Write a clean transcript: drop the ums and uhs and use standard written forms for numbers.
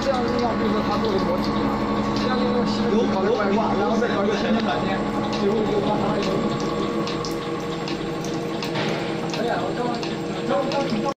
这样用，比如说它做的模型啊，这样用西部搞的外挂，然后再搞一个全景软件，最后就把它那个。哎呀，我刚刚。